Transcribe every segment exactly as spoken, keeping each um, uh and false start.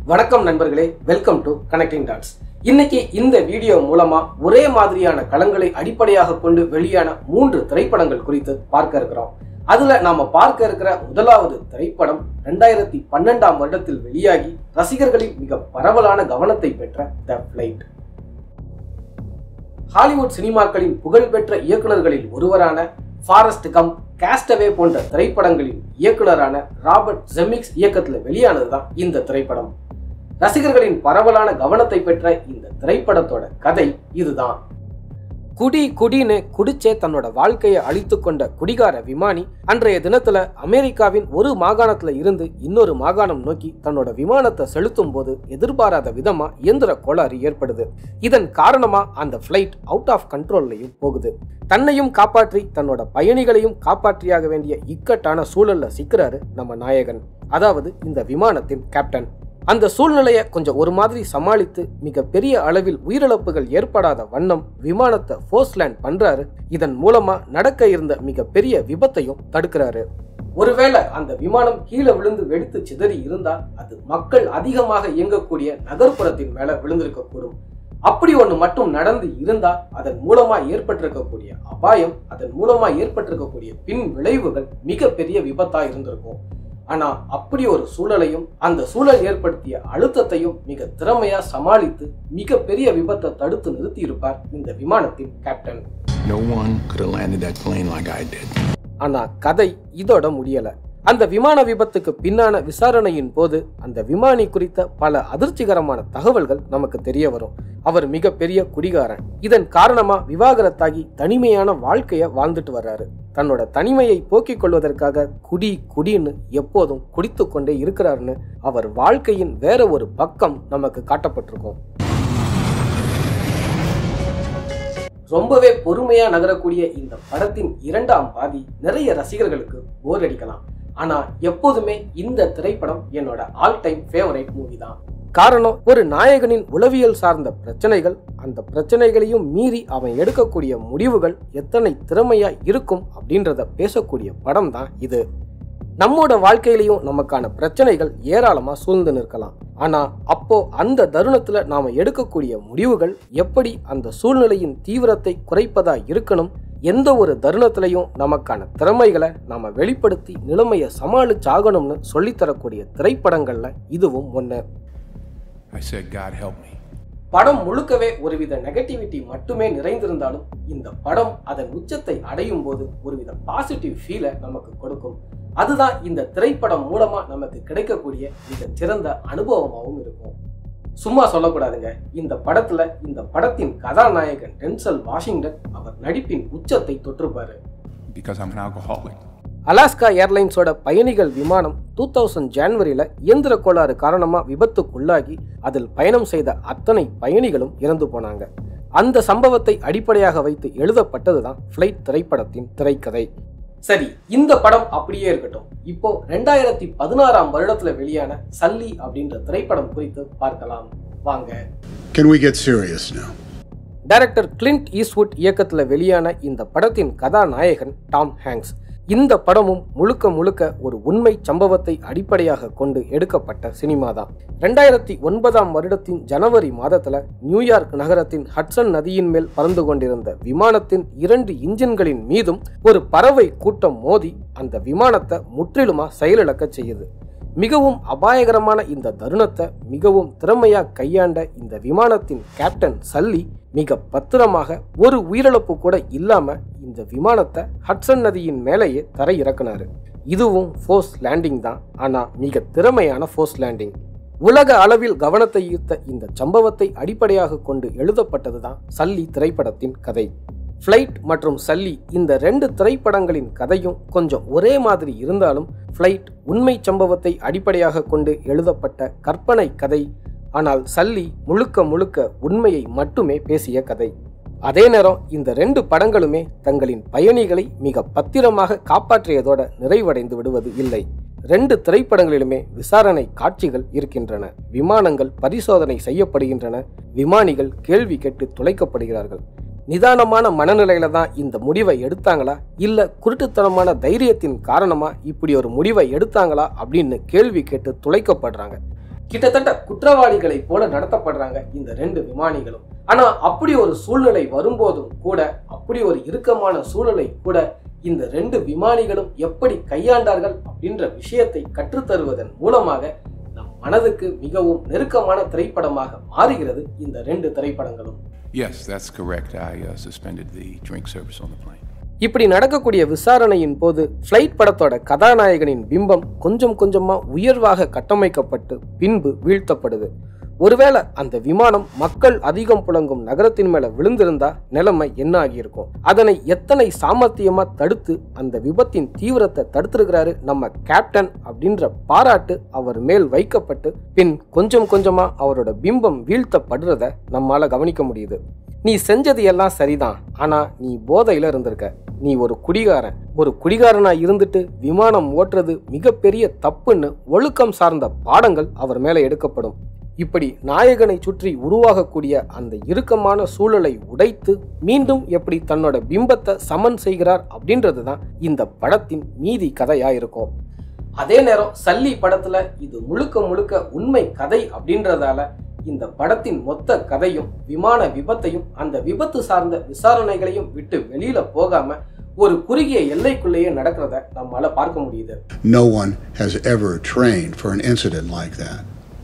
வணக்கம் நண்பர்களே, welcome to connecting dots. இன்னைக்கு இந்த வீடியோ மூலமா ஒரே மாதிரியான களங்களை அடிப்படையாக கொண்டு வெளியான மூன்று திரைப்படங்கள் குறித்து பார்க்க இருக்கிறோம். அதுல நாம பார்க்க இருக்கிற முதலாவது திரைப்படம் ரெண்டாயிரத்தி பன்னெண்டாம் வருடத்தில் வெளியாகி ரசிகர்களின் மிக பரவலான கவனத்தை பெற்ற த ஃபிளைட். ஹாலிவுட் சினிமாக்களின் புகழ்பெற்ற இயக்குநர்களில் ஒருவரான ஃபாரஸ்ட் கம்ப், காஸ்டவே போன்ற திரைப்படங்களின் இயக்குனரான ராபர்ட் ஜெமிக்ஸ் இயக்கத்தில் வெளியானதுதான் இந்த திரைப்படம். ரசிகர்களின் பரவலான கவனத்தை பெற்ற இந்த திரைப்படத்தோட கதை இதுதான். குடி குடின்னு குடிச்சே தன்னோட வாழ்க்கையை அழித்து கொண்ட குடிகார விமானி அன்றைய தினத்துல அமெரிக்காவின் ஒரு மாகாணத்துல இருந்து இன்னொரு மாகாணம் நோக்கி தன்னோட விமானத்தை செலுத்தும் போது எதிர்பாராத விதமா இயந்திர கோளாறு ஏற்படுது. இதன் காரணமா அந்த பிளைட் அவுட் ஆஃப் கண்ட்ரோல்லையும் போகுது. தன்னையும் காப்பாற்றி தன்னோட பயணிகளையும் காப்பாற்றியாக வேண்டிய இக்கட்டான சூழல்ல சிக்கிறாரு நம்ம நாயகன், அதாவது இந்த விமானத்தின் கேப்டன். அந்த சூழ்நிலையை கொஞ்சம் ஒரு மாதிரி சமாளித்து மிக பெரிய அளவில் உயிரிழப்புகள் ஏற்படாத வண்ணம் விமானத்தை ஃபோர்ஸ் லேண்ட் பண்றாரு. இதன் மூலமா நடக்க இருந்த மிக பெரிய விபத்தையும் தடுக்கிறாரு. ஒருவேளை அந்த விமானம் கீழே விழுந்து வெடித்து சிதறி இருந்தால் அது மக்கள் அதிகமாக இயங்கக்கூடிய நகர்ப்புறத்தின் மேல விழுந்திருக்க கூடும். அப்படி ஒண்ணு மட்டும் நடந்து இருந்தா அதன் மூலமா ஏற்பட்டிருக்கக்கூடிய அபாயம், அதன் மூலமா ஏற்பட்டிருக்கக்கூடிய பின் விளைவுகள் மிக பெரிய விபத்தா இருந்திருக்கும். ஆனா அப்படி ஒரு சூழலையும் அந்த சூழல் ஏற்படுத்திய அழுத்தத்தையும் மிக திறமையா சமாளித்து மிக பெரிய விபத்தை தடுத்து நிறுத்தி இருப்பார் இந்த விமானத்தின் captain. No one could have landed that plane like I did. ஆனா கதை இதோட முடியல. அந்த விமான விபத்துக்கு பின்னான விசாரணையின் போது அந்த விமானி குறித்த பல அதிர்ச்சிகரமான தகவல்கள் நமக்கு தெரிய வரும். அவர் மிக பெரிய குடிகாரன். இதன் காரணமா விவாகரத்தாகி தனிமையான வாழ்க்கைய வாழ்ந்துட்டு வர்றாரு. தன்னோட தனிமையை போக்கிக் கொள்வதற்காக குடி குடின்னு எப்போதும் குடித்து கொண்டே இருக்கிறாருன்னு அவர் வாழ்க்கையின் வேற ஒரு பக்கம் நமக்கு காட்டப்பட்டிருக்கும். ரொம்பவே பொறுமையா நகரக்கூடிய இந்த படத்தின் இரண்டாம் பாதி நிறைய ரசிகர்களுக்கு போர் அடிக்கலாம். ஆனா எப்போதுமே இந்த திரைப்படம் என்னோட ஆல் டைம் ஃபேவரைட் மூவி தான். காரணம், ஒரு நாயகனின் உளவியல் சார்ந்த பிரச்சனைகள், அந்த பிரச்சனைகளையும் மீறி அவன் எடுக்கக்கூடிய முடிவுகள் எத்தனை திறமையா இருக்கும் அப்படின்றத பேசக்கூடிய படம் தான் இது. நம்மோட வாழ்க்கையிலையும் நமக்கான பிரச்சனைகள் ஏராளமா சூழ்ந்து நிற்கலாம். ஆனா அப்போ அந்த தருணத்துல நாம எடுக்கக்கூடிய முடிவுகள் எப்படி அந்த சூழ்நிலையின் தீவிரத்தை குறைப்பதா இருக்கணும், எந்த ஒரு தருணத்திலையும் நமக்கான திறமைகளை நாம வெளிப்படுத்தி நிலைமையை சமாளிச்சாகணும்னு சொல்லித்தரக்கூடிய திரைப்படங்கள்ல இதுவும் ஒண்ணு. I said, God help me. படம் முழுக்கவே ஒருவித நெகட்டிவிட்டி மட்டுமே நிறைந்திருந்தாலும் இந்த படம் அதன் உச்சத்தை அடையும் போது ஒருவித பாசிட்டிவ் ஃபீலை நமக்கு கொடுக்கும். அதுதான் இந்த திரைப்படம் மூலமா நமக்கு கிடைக்கக்கூடிய மிக சிறந்த அனுபவமாகவும் இருக்கும். சும்மா சொல்லக்கூடாதுங்க, இந்த படத்துல இந்த படத்தின் கதாநாயகன் டென்சல் வாஷிங்டன் அவர் நடிப்பின் உச்சத்தை தொற்றுப்பாரு. Because I'm an alcoholic. Alaska ஏர்லைன்ஸோட பயணிகள் விமானம் டூ தௌசண்ட் ஜான்வரியில இயந்திர கோளாறு காரணமா விபத்துக்குள்ளாகி அதில் பயணம் செய்த அத்தனை பயணிகளும் இறந்து போனாங்க. அந்த சம்பவத்தை அடிப்படையாக வைத்து எழுதப்பட்டதுதான் ஃபிளைட் திரைப்படத்தின் திரைக்கதை. சரி, இந்த படம் அப்படியே இருக்கட்டும். இப்போ ரெண்டாயிரத்தி பதினாறாம் வருடத்துல வெளியான சல்லி அப்படின்ற திரைப்படம் குறித்து பார்க்கலாம் வாங்க. Can we get serious now? Director Clint Eastwood இயக்கத்துல வெளியான இந்த படத்தின் கதாநாயகன் டாம் ஹாங்க்ஸ். இந்த படமும் முழுக்க முழுக்க ஒரு உண்மை சம்பவத்தை அடிப்படையாக கொண்டு எடுக்கப்பட்ட சினிமா தான். ரெண்டாயிரத்தி ஒன்பதாம் வருடத்தின் ஜனவரி மாதத்துல நியூயார்க் நகரத்தின் ஹட்சன் நதியின் மேல் பறந்து கொண்டிருந்த விமானத்தின் இரண்டு இன்ஜின்களின் மீதும் ஒரு பறவை கூட்டம் மோதி அந்த விமானத்தை முற்றிலுமா செயலிழக்க செய்யுது. மிகவும் அபாயகரமான இந்த தருணத்தை மிகவும் திறமையா கையாண்ட இந்த விமானத்தின் கேப்டன் சல்லி மிக பத்திரமாக ஒரு உயிரிழப்பு கூட இல்லாம இந்த விமானத்தை ஹட்சன் நதியின் மேலேயே தரை இறக்குனாரு. இதுவும் ஃபோர்ஸ் லேண்டிங் தான், ஆனா மிக திறமையான ஃபோர்ஸ் லேண்டிங். உலக அளவில் கவனத்தை ஈர்த்த இந்த சம்பவத்தை அடிப்படையாக கொண்டு எழுதப்பட்டதுதான் சல்லி திரைப்படத்தின் கதை. ஃபிளைட் மற்றும் சல்லி இந்த ரெண்டு திரைப்படங்களின் கதையும் கொஞ்சம் ஒரே மாதிரி இருந்தாலும் ஃபிளைட் உண்மை சம்பவத்தை அடிப்படையாக கொண்டு எழுதப்பட்ட கற்பனை கதை. ஆனால் சல்லி முழுக்க முழுக்க உண்மையை மட்டுமே பேசிய கதை. அதே நேரம் இந்த ரெண்டு படங்களுமே தங்களின் பயணிகளை மிக பத்திரமாக காப்பாற்றியதோட நிறைவடைந்து விடுவது இல்லை. ரெண்டு திரைப்படங்களிலுமே விசாரணை காட்சிகள் இருக்கின்றன. விமானங்கள் பரிசோதனை செய்யப்படுகின்றன. விமானிகள் கேள்வி கேட்டு துளைக்கப்படுகிறார்கள். நிதானமான மனநிலையில தான் இந்த முடிவை எடுத்தாங்களா, இல்ல குருட்டுத்தனமான தைரியத்தின் காரணமா இப்படி ஒரு முடிவை எடுத்தாங்களா அப்படின்னு கேள்வி கேட்டு துளைக்கப்படுறாங்க. கிட்டத்தட்ட குற்றவாளிகளை போல நடத்தப்படுறாங்க இந்த ரெண்டு விமானிகளும். ஆனா அப்படி ஒரு சூழ்நிலை வரும்போதும் கூட, அப்படி ஒரு இறுக்கமான சூழலை கூட இந்த ரெண்டு விமானிகளும் எப்படி கையாண்டார்கள் அப்படின்ற விஷயத்தை கற்றுத்தருவதன் மூலமாக நம் மனதுக்கு மிகவும் நெருக்கமான திரைப்படமாக மாறுகிறது இந்த ரெண்டு திரைப்படங்களும். Yes, that's correct. I uh, suspended the drink service on the plane. இப்படி நடக்கக்கூடிய விசாரணையின் போது ஃப்ளைட் படத்தோட கதாநாயகனின் பிம்பம் கொஞ்சம் கொஞ்சமா உயர்வாக கட்டமைக்கப்பட்டு பின்பு வீழ்த்தப்படுது. ஒருவேளை அந்த விமானம் மக்கள் அதிகம் புழங்கும் நகரத்தின் மேல விழுந்திருந்தா நிலைமை என்ன ஆகியிருக்கும்? அதனை எத்தனை சாமர்த்தியமா தடுத்து அந்த விபத்தின் தீவிரத்தை தடுத்திருக்கிறாரு நம்ம கேப்டன் அப்படின்ற பாராட்டு அவர் மேல் வைக்கப்பட்டு பின் கொஞ்சம் கொஞ்சமா அவரோட பிம்பம் வீழ்த்தப்படுறத நம்மால கவனிக்க முடியுது. நீ செஞ்சது எல்லாம் சரிதான், ஆனா நீ போதையில இருந்திருக்க. நீ ஒரு குடிகாரன். ஒரு குடிகாரனா இருந்துட்டு விமானம் ஓட்டுறது மிகப்பெரிய தப்புன்னு ஒழுக்கம் சார்ந்த பாடங்கள் அவர் மேல எடுக்கப்படும். இப்படி நாயகனை சுற்றி உருவாகக்கூடிய அந்த இறுக்கமான சூழலை உடைத்து மீண்டும் எப்படி தன்னோட பிம்பத்தை சமன் செய்கிறார் அப்படின்றது தான் இந்த படத்தின் மீதி கதையா இருக்கும். அதே நேரம் சல்லி படத்துல இது முழுக்க முழுக்க உண்மை கதை அப்படின்றதால இந்த படத்தின் மொத்த கதையும் விமான விபத்தையும் அந்த விபத்து சார்ந்த விசாரணைகளையும் விட்டு வெளியில போகாம ஒரு குறுகிய எல்லைக்குள்ளேயே நடக்கிறத நம்மால பார்க்க முடியுது. No one has ever trained for an incident like that.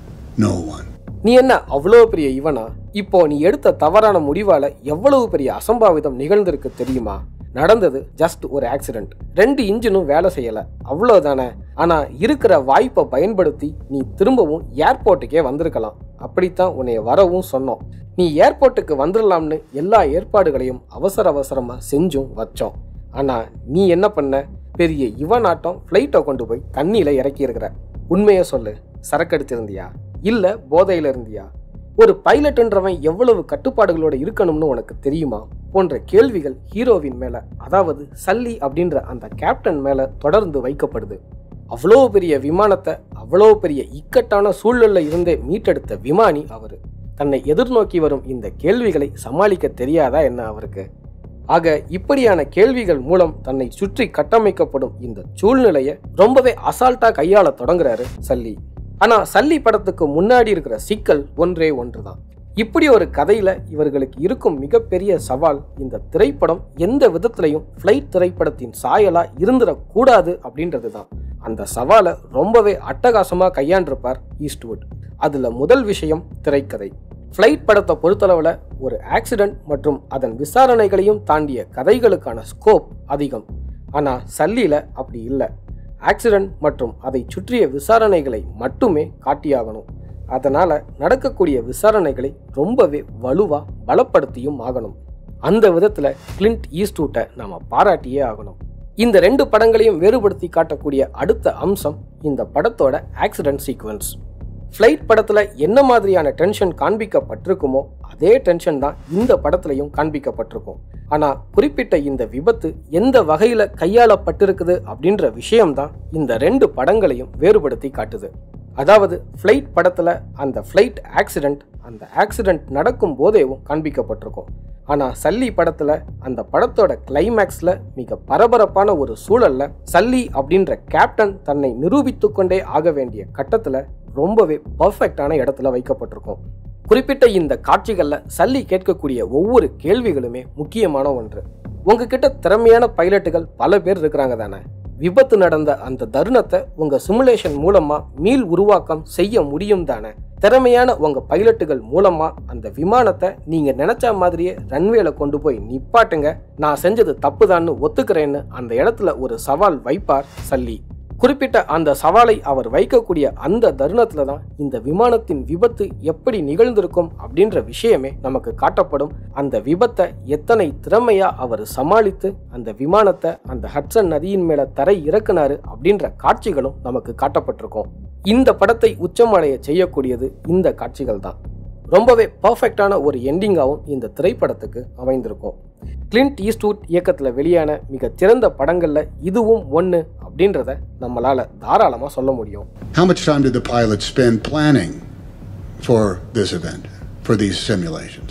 No one. நீ என்ன அவ்வளவு பெரிய இவனா? இப்போ நீ எடுத்த தவறான முடிவால எவ்வளவு பெரிய அசம்பாவிதம் நிகழ்ந்திருக்கு தெரியுமா? நடந்தது ஜஸ்ட் ஒரு ஆக்சிடென்ட். ரெண்டு இன்ஜினும் வேலை செய்யல, அவ்வளவுதானே. ஆனா இருக்கிற வாய்ப்பை பயன்படுத்தி நீ திரும்பவும் ஏர்போர்ட்டுக்கே வந்திருக்கலாம். அப்படித்தான் உன்னை வரவும் சொன்னோம். நீ ஏர்போர்ட்டுக்கு வந்துடலாம்னு எல்லா ஏற்பாடுகளையும் அவசர அவசரமா செஞ்சும் வச்சோம். ஆனா நீ என்ன பண்ண? பெரிய இவனாட்டம் ஃப்ளைட்டை கொண்டு போய் தண்ணியில இறக்கி இருக்கிற. உண்மையை சொல்லு, சரக்கடிச்சிருந்தியா இல்ல போதையில இருந்தியா? ஒரு பைலட்ன்றவன் எவ்வளவு கட்டுப்பாடுகளோட இருக்கணும்னு உனக்கு தெரியுமா? போன்ற கேள்விகள் ஹீரோவின் மேல, அதாவது சல்லி அப்படின்ற அந்த கேப்டன் மேல தொடர்ந்து வைக்கப்படுது. அவ்வளோ பெரிய விமானத்தை அவ்வளோ பெரிய இக்கட்டான சூழல்ல இருந்தே மீட்டெடுத்த விமானி அவரு. தன்னை எதிர்நோக்கி வரும் இந்த கேள்விகளை சமாளிக்க தெரியாதா என்ன அவருக்கு? ஆக இப்படியான கேள்விகள் மூலம் தன்னை சுற்றி கட்டமைக்கப்படும் இந்த சூழ்நிலையை ரொம்பவே அசால்ட்டா கையாள தொடங்குறாரு சல்லி. ஆனா சல்லி படத்துக்கு முன்னாடி இருக்கிற சிக்கல் ஒன்றே ஒன்றுதான். இப்படி ஒரு கதையில இவர்களுக்கு இருக்கும் மிகப்பெரிய சவால், இந்த திரைப்படம் எந்த விதத்திலையும் ஃப்ளைட் திரைப்படத்தின் சாயலா இருந்துடக்கூடாது அப்படின்றது தான். அந்த சவாலை ரொம்பவே அட்டகாசமா கையாண்டிருப்பார் ஈஸ்ட்வுட். அதுல முதல் விஷயம் திரைக்கதை. ஃப்ளைட் படத்தை பொறுத்தளவுல ஒரு ஆக்சிடென்ட் மற்றும் அதன் விசாரணைகளையும் தாண்டிய கதைகளுக்கான ஸ்கோப் அதிகம். ஆனா சல்லியில அப்படி இல்லை. ஆக்சிடென்ட் மற்றும் அதை சுற்றிய விசாரணைகளை மட்டுமே காட்டியாகணும். அதனால நடக்கக்கூடிய விசாரணைகளை ரொம்பவே வலுவா பலப்படுத்தியும் ஆகணும். அந்த விதத்துல கிளின்ட் ஈஸ்ட்வுட்டை நாம பாராட்டியே ஆகணும். இந்த ரெண்டு படங்களையும் வேறுபடுத்தி காட்டக்கூடிய அடுத்த அம்சம் இந்த படத்தோட ஆக்சிடென்ட் சீக்வன்ஸ். ஃப்ளைட் படத்துல என்ன மாதிரியான டென்ஷன் காண்பிக்கப்பட்டிருக்குமோ அதே டென்ஷன் தான் இந்த படத்துலையும் காண்பிக்கப்பட்டிருக்கும். ஆனா குறிப்பிட்ட இந்த விபத்து எந்த வகையில கையாளப்பட்டிருக்குது அப்படின்ற விஷயம்தான் இந்த ரெண்டு படங்களையும் வேறுபடுத்தி காட்டுது. அதாவது ஃப்ளைட் படத்துல அந்த ஃப்ளைட் ஆக்சிடென்ட் அந்த ஆக்சிடென்ட் நடக்கும் போதேவும் காண்பிக்கப்பட்டிருக்கும். ஆனா சல்லி படத்துல அந்த படத்தோட கிளைமேக்ஸ்ல மிக பரபரப்பான ஒரு சூழல்ல சல்லி அப்படின்ற கேப்டன் தன்னை நிரூபித்து கொண்டே ஆக வேண்டிய கட்டத்துல ரொம்பவே பர்ஃபெக்டான இடத்துல வைக்கப்பட்டிருக்கும். குறிப்பிட்ட இந்த காட்சிகள்ல சல்லி கேட்கக்கூடிய ஒவ்வொரு கேள்விகளுமே முக்கியமான ஒன்று. உங்ககிட்ட திறமையான பைலட்டுகள் பல பேர் இருக்கிறாங்க தானே? விபத்து நடந்த அந்த தருணத்தை உங்க சிமுலேஷன் மூலமா மீள் உருவாக்கம் செய்ய முடியும் தானே? திறமையான உங்க பைலட்டுகள் மூலமா அந்த விமானத்தை நீங்க நினைச்ச மாதிரியே ரன்வேல கொண்டு போய் நிப்பாட்டுங்க, நான் செஞ்சது தப்புதான்னு ஒத்துக்கிறேன்னு அந்த இடத்துல ஒரு சவால் வைப்பார் சல்லி. குறிப்பிட்ட அந்த சவாலை அவர் வைக்கக்கூடிய அந்த தருணத்துல தான் இந்த விமானத்தின் விபத்து எப்படி நிகழ்ந்திருக்கும் அப்படின்ற விஷயமே நமக்கு காட்டப்படும். அந்த விபத்தை எத்தனை திறமையா அவர் சமாளித்து அந்த விமானத்தை அந்த ஹட்சன் நதியின் மேல தரை இறக்குனாரு அப்படின்ற காட்சிகளும் நமக்கு காட்டப்பட்டிருக்கும். இந்த படத்தை உச்சமடைய செய்யக்கூடியது இந்த காட்சிகள் தான். ரொம்பவே பர்ஃபெக்டான ஒரு எண்டிங்காகவும் இந்த திரைப்படத்துக்கு அமைந்திருக்கும். கிளின்ட் ஈஸ்ட்வுட் இயக்கத்துல வெளியான மிக சிறந்த படங்கள்ல இதுவும் ஒன்று அப்படின்றத நம்மளால தாராளமா சொல்ல முடியும். How much time did the pilot spend planning for this event, for these simulations?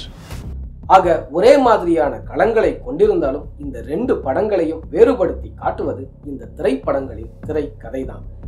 ஆக ஒரே மாதிரியான களங்களை கொண்டிருந்தாலும் இந்த ரெண்டு படங்களையும் வேறுபடுத்தி காட்டுவது இந்த திரைப்படங்களின் திரை கதைதான்.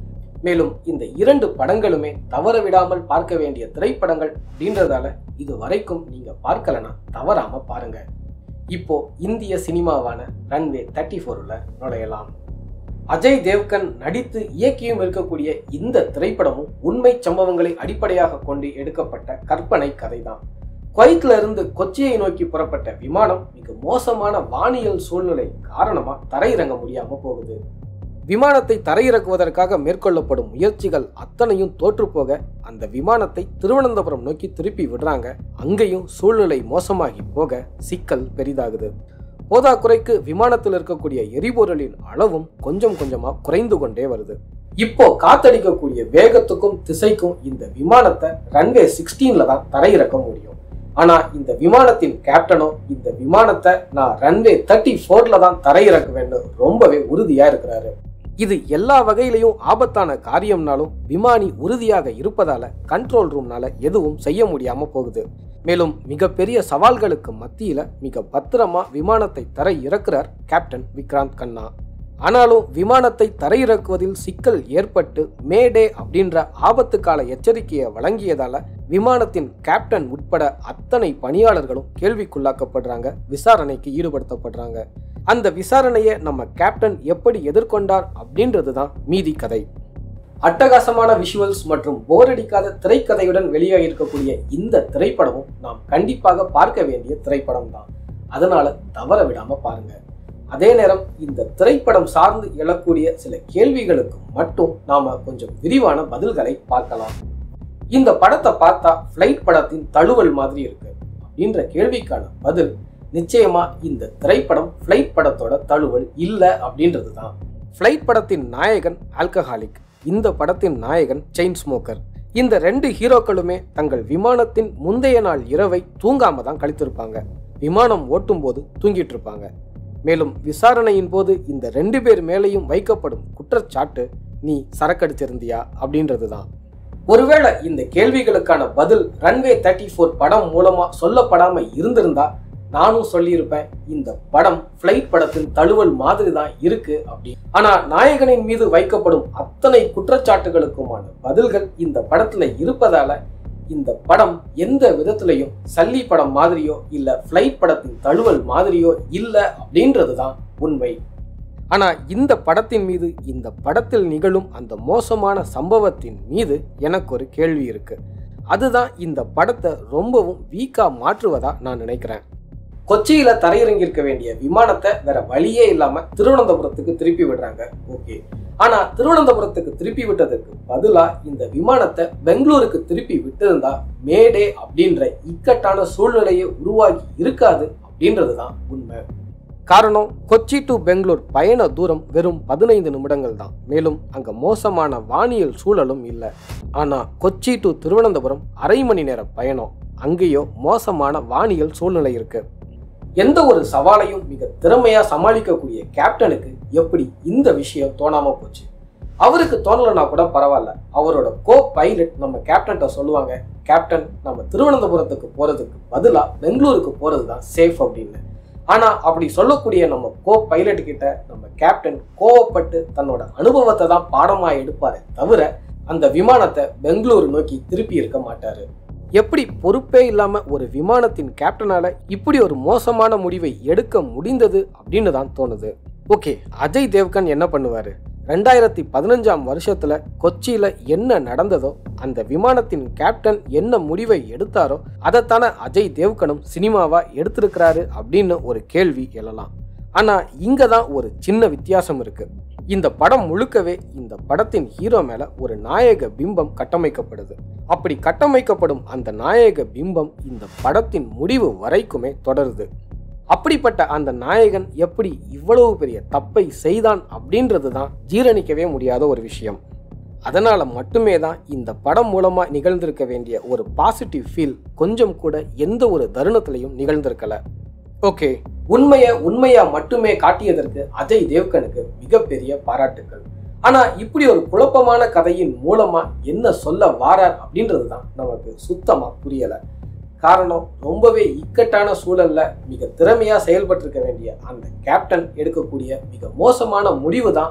மேலும் இந்த இரண்டு படங்களுமே தவற விடாமல் பார்க்க வேண்டிய திரைப்படங்கள் அப்படின்றதால இது வரைக்கும் நீங்க பார்க்கலனா தவறாம பாருங்க. இப்போ இந்திய சினிமாவான ரன்வே தேர்ட்டி ஃபோர்ல நுழையலாம். அஜய் தேவ்கன் நடித்து இயக்கியும் இருக்கக்கூடிய இந்த திரைப்படமும் உண்மை சம்பவங்களை அடிப்படையாக கொண்டு எடுக்கப்பட்ட கற்பனை கதைதான். குவைத்ல இருந்து கொச்சியை நோக்கி புறப்பட்ட விமானம் மிக மோசமான வானியல் சூழ்நிலை காரணமா தரையிறங்க முடியாம போகுது. விமானத்தை தரையிறக்குவதற்காக மேற்கொள்ளப்படும் முயற்சிகள் அத்தனையும் தோற்று போக அந்த விமானத்தை திருவனந்தபுரம் நோக்கி திருப்பி விடுறாங்க. அங்கேயும் சூழ்நிலை மோசமாகி போக சிக்கல் பெரிதாகுது. போதாக்குறைக்கு விமானத்தில் இருக்கக்கூடிய எரிபொருளின் அளவும் கொஞ்சம் கொஞ்சமா குறைந்து கொண்டே வருது. இப்போ காத்தடிக்கக்கூடிய வேகத்துக்கும் திசைக்கும் இந்த விமானத்தை ரன்வே சிக்ஸ்டீன்ல தான் தரையிறக்க முடியும். ஆனா இந்த விமானத்தின் கேப்டனோ இந்த விமானத்தை நான் ரன்வே தேர்ட்டி ஃபோர்ல தான் தரையிறக்குவேன்னு ரொம்பவே உறுதியா இருக்கிறாரு. இது எல்லா வகையிலையும் ஆபத்தான காரியம்னாலும் விமானி உறுதியாக இருப்பதால கண்ட்ரோல் ரூம்னால எதுவும் செய்ய முடியாம போகுது. மேலும் மிகப்பெரிய சவால்களுக்கு மத்தியில மிக பத்திரமா விமானத்தை தரை இறக்குறார் கேப்டன் விக்ராந்த் கண்ணா. ஆனாலும் விமானத்தை தரையிறக்குவதில் சிக்கல் ஏற்பட்டு மேடே அப்படின்ற ஆபத்து கால எச்சரிக்கையை வழங்கியதால விமானத்தின் கேப்டன் உட்பட அத்தனை பணியாளர்களும் கேள்விக்குள்ளாக்கப்படுறாங்க, விசாரணைக்கு ஈடுபடுத்தப்படுறாங்க. அந்த விசாரணையை நம்ம கேப்டன் எப்படி எதிர்கொண்டார் அப்படின்றதுதான் மீதி கதை. அட்டகாசமான விஷுவல்ஸ் மற்றும் போரடிக்காத திரைக்கதையுடன் வெளியாகி இருக்கக்கூடிய இந்த திரைப்படமும் நாம் கண்டிப்பாக பார்க்க வேண்டிய திரைப்படம் தான். அதனால தவற விடாம பாருங்க. அதே நேரம் இந்த திரைப்படம் சார்ந்து எழக்கூடிய சில கேள்விகளுக்கு மட்டும் நாம கொஞ்சம் விரிவான பதில்களை பார்க்கலாம். இந்த படத்தை பார்த்தா ஃப்ளைட் படத்தின் தழுவல் மாதிரி இருக்கு அப்படின்ற கேள்விக்கான பதில் நிச்சயமா இந்த திரைப்படம் ஃப்ளைட் படத்தோட தழுவல் இல்லை அப்படின்றது தான். ஃப்ளைட் படத்தின் நாயகன் ஆல்கஹாலிக், இந்த படத்தின் நாயகன் செயின் ஸ்மோக்கர். இந்த ரெண்டு ஹீரோக்களுமே தங்கள் விமானத்தின் முந்தைய நாள் இரவை தூங்காம தான் கழித்திருப்பாங்க. விமானம் ஓட்டும் போது தூங்கிட்டு இருப்பாங்க. மேலும் விசாரணையின் போது இந்த ரெண்டு பேர் மேலையும் வைக்கப்படும் குற்றச்சாட்டு நீ சரக்கடிச்சிருந்தியா அப்படின்றது தான். ஒருவேளை இந்த கேள்விகளுக்கான பதில் ரன்வே தேர்ட்டி ஃபோர் படம் மூலமா சொல்லப்படாம இருந்திருந்தா நானும் சொல்லியிருப்பேன் இந்த படம் ஃப்ளைட் படத்தின் தழுவல் மாதிரி தான் இருக்கு அப்படி. ஆனா நாயகனின் மீது வைக்கப்படும் அத்தனை குற்றச்சாட்டுகளுக்குமான பதில்கள் இந்த படத்துல இருப்பதால இந்த படம் எந்த விதத்திலையும் சல்லி படம் மாதிரியோ இல்ல ஃப்ளைட் படத்தின் தழுவல் மாதிரியோ இல்ல அப்படின்றது தான் உண்மை. ஆனா இந்த படத்தின் மீது, இந்த படத்தில் நிகழும் அந்த மோசமான சம்பவத்தின் மீது எனக்கு ஒரு கேள்வி இருக்கு. அதுதான் இந்த படத்தை ரொம்பவும் வீக்கா மாற்றுவதா நான் நினைக்கிறேன். கொச்சியில தரையிறங்கியிருக்க வேண்டிய விமானத்தை வேற வழியே இல்லாம திருவனந்தபுரத்துக்கு திருப்பி விடுறாங்க. ஓகே, ஆனா திருவனந்தபுரத்துக்கு திருப்பி விட்டதுக்கு பதிலா இந்த விமானத்தை பெங்களூருக்கு திருப்பி விட்டிருந்தா மேடே அப்படின்ற இக்கட்டான சூழ்நிலையை உருவாகி இருக்காது அப்படின்றதுதான் உண்மை. காரணம், கொச்சி டு பெங்களூர் பயண தூரம் வெறும் பதினைந்து நிமிடங்கள் தான். மேலும் அங்க மோசமான வானியல் சூழலும் இல்லை. ஆனா கொச்சி டு திருவனந்தபுரம் அரை மணி நேர பயணம். அங்கேயோ மோசமான வானியல் சூழ்நிலை இருக்கு. எந்த ஒரு சவாலையும் மிக திறமையா சமாளிக்கக்கூடிய கேப்டனுக்கு எப்படி இந்த விஷயம் தோணாம போச்சு? அவருக்கு தோணலனா கூட பரவாயில்ல, அவரோட கோ பைலட் நம்ம கேப்டன்ட்ட சொல்லுவாங்க, கேப்டன் நம்ம திருவனந்தபுரத்துக்கு போறதுக்கு பதிலா பெங்களூருக்கு போறதுதான் சேஃப் அப்படின்னு. ஆனா அப்படி சொல்லக்கூடிய நம்ம கோ பைலட் கிட்ட நம்ம கேப்டன் கோவப்பட்டு தன்னோட அனுபவத்தை தான் பாடமா எடுப்பாரு தவிர அந்த விமானத்தை பெங்களூரு நோக்கி திருப்பி இருக்க மாட்டாரு. எப்படி பொறுப்பே இல்லாம ஒரு விமானத்தின் கேப்டனால இப்படி ஒரு மோசமான முடிவை எடுக்க முடிந்தது அப்படின்னு தான் தோணுது. ஓகே, அஜய் தேவ்கன் என்ன பண்ணுவாரு? ரெண்டாயிரத்தி பதினஞ்சாம் வருஷத்துல கொச்சியில என்ன நடந்ததோ, அந்த விமானத்தின் கேப்டன் என்ன முடிவை எடுத்தாரோ அதைத்தானே அஜய் தேவ்கனும் சினிமாவா எடுத்திருக்கிறாரு அப்படின்னு ஒரு கேள்வி எழலாம். ஆனா இங்கதான் ஒரு சின்ன வித்தியாசம் இருக்கு. இந்த படம் முழுக்கவே இந்த படத்தின் ஹீரோ மேல ஒரு நாயக பிம்பம் கட்டமைக்கப்படுது. அப்படி கட்டமைக்கப்படும் அந்த நாயக பிம்பம் இந்த படத்தின் முடிவு வரைக்குமே தொடருது. அப்படிப்பட்ட அந்த நாயகன் எப்படி இவ்வளவு பெரிய தப்பை செய்தான் அப்படின்றது தான் ஜீரணிக்கவே முடியாத ஒரு விஷயம். அதனால மட்டுமே தான் இந்த படம் மூலமா நிகழ்ந்திருக்க வேண்டிய ஒரு பாசிட்டிவ் ஃபீல் கொஞ்சம் கூட எந்த ஒரு தருணத்திலையும் நிகழ்ந்திருக்கல. ஓகே, உண்மையை உண்மையா மட்டுமே காட்டியதற்கு அஜய் தேவ்கனுக்கு மிகப்பெரிய பாராட்டுக்கள். ஆனா இப்படி ஒரு குழப்பமான கதையின் மூலமா என்ன சொல்ல வாரார் அப்படின்றது தான் நமக்கு சுத்தமா புரியல. காரணம், ரொம்பவே இக்கட்டான சூழல்ல மிக திறமையா செயல்பட்டிருக்க வேண்டிய அந்த கேப்டன் எடுக்கக்கூடிய மிக மோசமான முடிவு தான்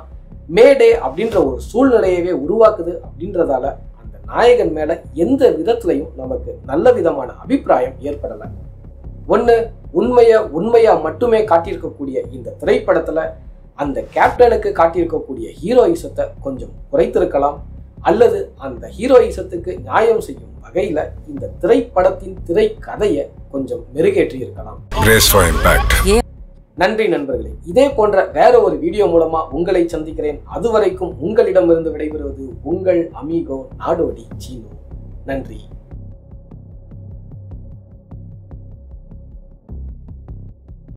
மேடே அப்படின்ற ஒரு சூழ்நிலையவே உருவாக்குது அப்படின்றதால அந்த நாயகன் மேல எந்த விதத்திலையும் நமக்கு நல்ல விதமான அபிப்பிராயம் ஏற்படலை. ஒன்று, உண்மையை உண்மையா மட்டுமே காட்டியிருக்கக்கூடிய இந்த திரைப்படத்துல அந்த கேப்டனுக்கு காட்டியிருக்கக்கூடிய ஹீரோயிசத்தை கொஞ்சம் குறைத்திருக்கலாம், அல்லது அந்த ஹீரோயிசத்துக்கு நியாயம் செய்யும் வகையில இந்த திரைப்படத்தின் திரை கதையை கொஞ்சம் மெருகேற்றி இருக்கலாம். நன்றி நண்பர்களே. இதே போன்ற வேற ஒரு வீடியோ மூலமா உங்களை சந்திக்கிறேன். அதுவரைக்கும் உங்களிடமிருந்து விடைபெறுவது உங்கள் அமீகோ நாடோடி சீனு. நன்றி.